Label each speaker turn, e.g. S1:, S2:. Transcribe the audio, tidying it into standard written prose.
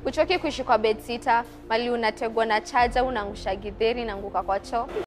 S1: Uchoki kuishi kwa bedsitter, mali unategwa na chaja, unaangusha githeri na nguka kwa choo.